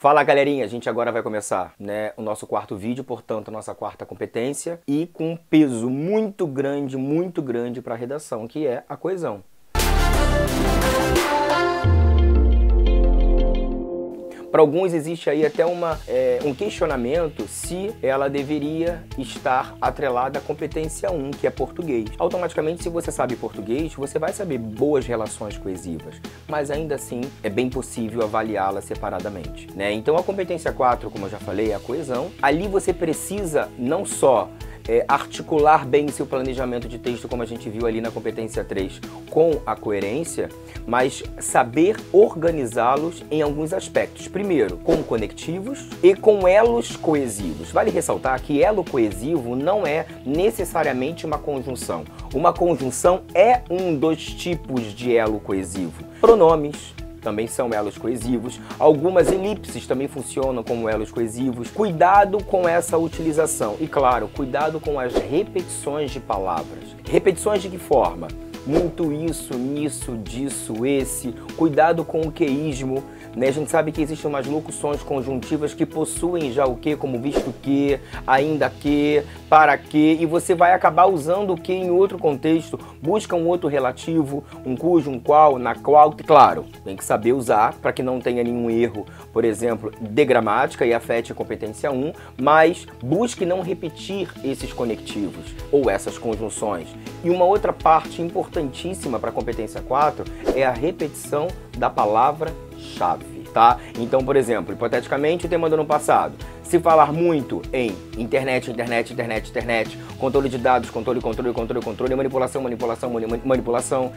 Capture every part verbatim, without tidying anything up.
Fala galerinha, a gente agora vai começar, né, o nosso quarto vídeo, portanto a nossa quarta competência e com um peso muito grande, muito grande para a redação, que é a coesão. Para alguns existe aí até uma, é, um questionamento se ela deveria estar atrelada à competência um, que é português. Automaticamente, se você sabe português, você vai saber boas relações coesivas, mas ainda assim é bem possível avaliá-la separadamente, né? Então a competência quatro, como eu já falei, é a coesão. Ali você precisa não só É, articular bem seu planejamento de texto, como a gente viu ali na competência três, com a coerência, mas saber organizá-los em alguns aspectos. Primeiro, com conectivos e com elos coesivos. Vale ressaltar que elo coesivo não é necessariamente uma conjunção. Uma conjunção é um dos tipos de elo coesivo. Pronomes também são elos coesivos. Algumas elipses também funcionam como elos coesivos. Cuidado com essa utilização. E claro, cuidado com as repetições de palavras. Repetições de que forma? Muito isso, nisso, disso, esse. Cuidado com o queísmo, né? A gente sabe que existem umas locuções conjuntivas que possuem já o que, como visto que, ainda que, para que, e você vai acabar usando o que em outro contexto. Busca um outro relativo, um cujo, um qual, na qual. Claro, tem que saber usar para que não tenha nenhum erro, por exemplo, de gramática e afete a competência um, mas busque não repetir esses conectivos ou essas conjunções. E uma outra parte importantíssima para a competência quatro é a repetição da palavra-chave, tá? Então, por exemplo, hipoteticamente, o tema do ano passado, se falar muito em internet, internet, internet, internet, controle de dados, controle, controle, controle, controle, manipulação, manipulação, mani manipulação.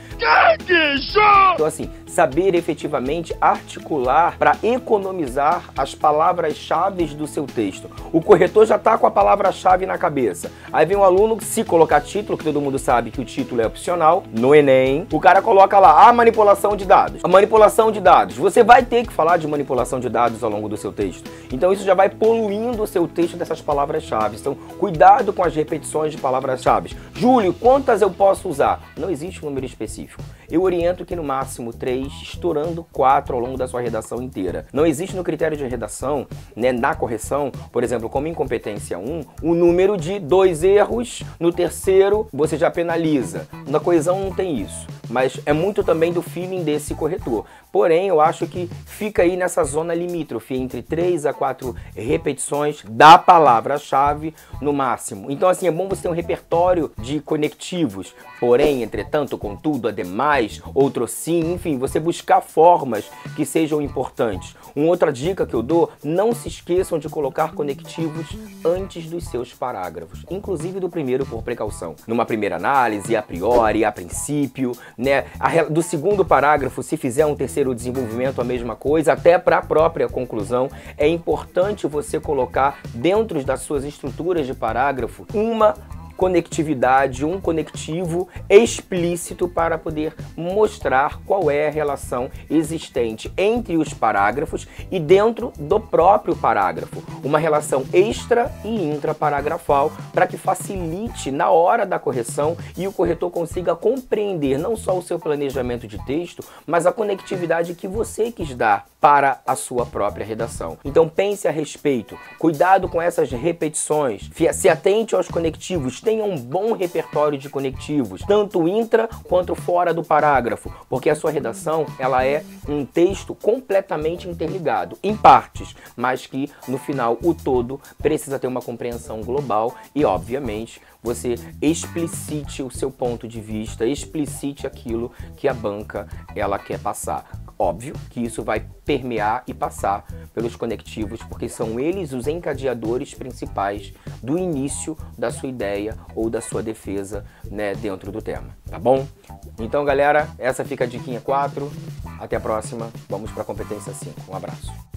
Então, assim, saber efetivamente articular para economizar as palavras-chave do seu texto. O corretor já está com a palavra-chave na cabeça. Aí vem um aluno, se colocar título, que todo mundo sabe que o título é opcional, no Enem, o cara coloca lá a manipulação de dados. A manipulação de dados. Você vai ter que falar de manipulação de dados ao longo do seu texto. Então, isso já vai poluir o seu texto dessas palavras-chave. Então, cuidado com as repetições de palavras-chave. Júlio, quantas eu posso usar? Não existe um número específico. Eu oriento que no máximo três, estourando quatro ao longo da sua redação inteira. Não existe no critério de redação, né, na correção, por exemplo, como em competência um, o número de dois erros, no terceiro você já penaliza. Na coesão não tem isso, mas é muito também do feeling desse corretor. Porém, eu acho que fica aí nessa zona limítrofe, entre três a quatro repetições da palavra-chave no máximo. Então, assim, é bom você ter um repertório de conectivos. Porém, entretanto, contudo, ademais, outro sim, enfim, você buscar formas que sejam importantes. Uma outra dica que eu dou, não se esqueçam de colocar conectivos antes dos seus parágrafos, inclusive do primeiro por precaução. Numa primeira análise, a priori, a princípio, né? A, do segundo parágrafo, se fizer um terceiro desenvolvimento, a mesma coisa, até para a própria conclusão, é importante você colocar dentro das suas estruturas de parágrafo uma conectividade, um conectivo explícito para poder mostrar qual é a relação existente entre os parágrafos e dentro do próprio parágrafo. Uma relação extra e intraparagrafal para que facilite na hora da correção e o corretor consiga compreender não só o seu planejamento de texto, mas a conectividade que você quis dar para a sua própria redação. Então pense a respeito, cuidado com essas repetições, se atente aos conectivos, tenha um bom repertório de conectivos, tanto intra quanto fora do parágrafo, porque a sua redação ela é um texto completamente interligado, em partes, mas que no final o todo precisa ter uma compreensão global e, obviamente, você explicite o seu ponto de vista, explicite aquilo que a banca ela quer passar. Óbvio que isso vai permear e passar pelos conectivos, porque são eles os encadeadores principais do início da sua ideia ou da sua defesa, né, dentro do tema, tá bom? Então, galera, essa fica a diquinha quatro. Até a próxima. Vamos para a competência cinco. Um abraço.